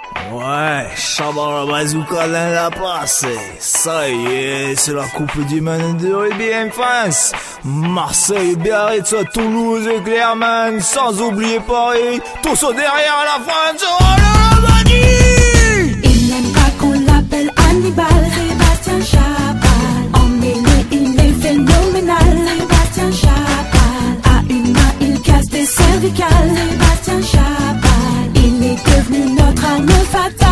Ouais, Chabal Bazooka dans la place. Ça y est, c'est la Coupe du Monde de rugby en France. Marseille, Biarritz, Toulouse, Clermont, sans oublier Paris. Tous derrière la France. Oh là là, il n'aime pas qu'on l'appelle Hannibal. Sébastien Chabal, en mêlée il est phénoménal. Sébastien Chabal, à une main il casse des cervicales. Sébastien Chabal, il est devenu notre arme fatale.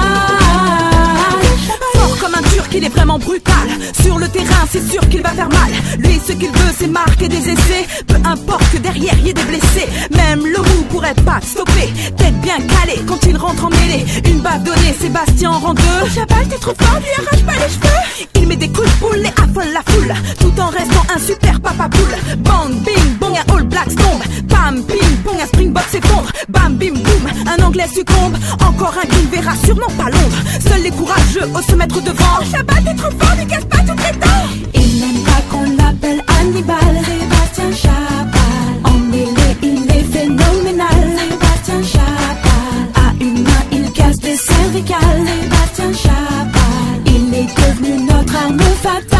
Fort comme un turc, il est vraiment brutal. Sur le terrain, c'est sûr qu'il va faire mal. Lui, ce qu'il veut, c'est marquer des essais. Peu importe que derrière y ait des blessés. Même le roux pourrait pas te stopper. Tête bien calée quand il rentre en mêlée. Une baffe donnée, Sébastien en rend deux. Oh, Chabal, t'es trop fort, lui arrache pas les cheveux. Il met des coups de boule et affole la foule, tout en restant un super papa poule. Bang, bing, bong, un All Blacks tombe. Bam, ping, pong, un Springbok s'effondre. Bam, bim, boum, un Anglais succombe. Encore un qui ne verra sûrement pas Londres. Seuls les courageux osent se mettre devant. Oh, Chabal, t'es trop fort, lui casse pas toutes les dents. Il n'aime pas qu'on l'appelle Hannibal. Sébastien Chabal, en mêlée il est phénoménal. Sébastien Chabal, à une main il casse des cervicales. Sébastien Chabal, il est devenu notre arme fatale.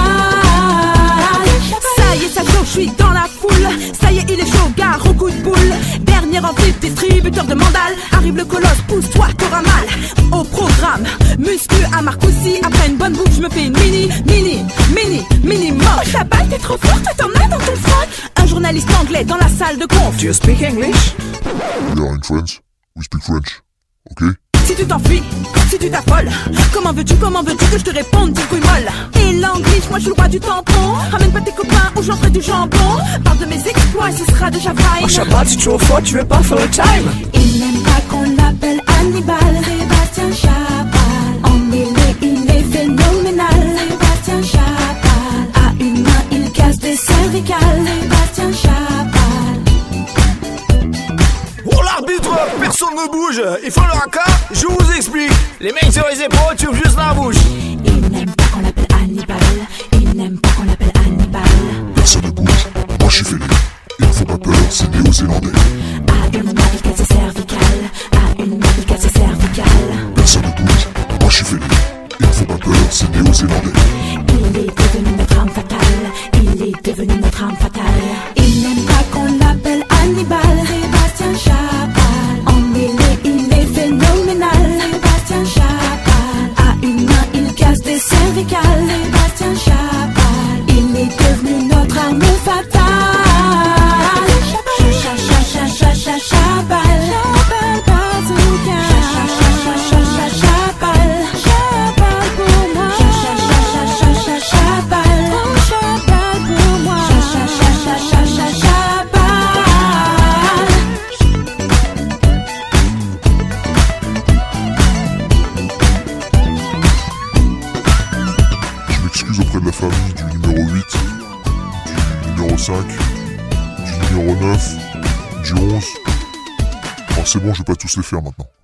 Ça y est, ça chauffe, je suis dans la foule. Ça y est, il est chaud, gare au coup de boule. Dernier en flip, distributeur de mandales. Arrive le colosse, pousse-toi, t'auras mal. Au programme, muscu à Marcoussis. Après une bonne bouffe, je me fais une mini moche. Oh, Chabal, t'es trop fort, toi t'en as dans ton froc. Un journaliste anglais dans la salle de conf. Do you speak English? We are in France, we speak French, ok? Si tu t'enfuis, si tu t'affoles, comment veux-tu que je te réponde, petite couille molle? Et l'anglais, moi je suis le roi du tampon. Ramène pas tes copains ou j'en ferai du jambon. Parle de mes exploits et ce sera déjà fine. Oh, Chabal, tu es trop fort, tu veux pas faire le time? Il n'aime pas qu'on l'appelle Hannibal. Sébastien Chabal, en mêlée il est phénoménal. Sébastien Chabal, à une main il casse des cervicales. Sébastien Chabal. Oh l'arbitre, personne ne bouge. Il faut le raca, je vous explique. Les mecs sur les épaules, tu ouvres juste la bouche. Il n'aime pas qu'on l'appelle Hannibal. Il n'aime pas qu'on l'appelle Hannibal. Personne ne bouge, moi je suis fêlé. Il ne faut pas peur, c'est néo-zélandais. À une main il casse ses cervicales. À une main il casse ses cervicales. Personne ne bouge, moi je suis fêlé. Il ne faut pas peur, c'est néo-zélandais. Il est devenu notre arme fatale. Il est devenu notre arme fatale. Il n'aime pas qu'on l'appelle Hannibal. Sébastien Chabal, en mêlée il est phénoménal. Sébastien Chabal, à une main il casse des cervicales. Sébastien Chabal, il est devenu notre arme fatale. Chabal, Chabal Bazooka. Chabal pour moi. Chabal pour moi. Chabal. Je m'excuse auprès de la famille du numéro 8, du numéro 5, du numéro 9, du 11. Oh, c'est bon, je vais pas tous les faire maintenant.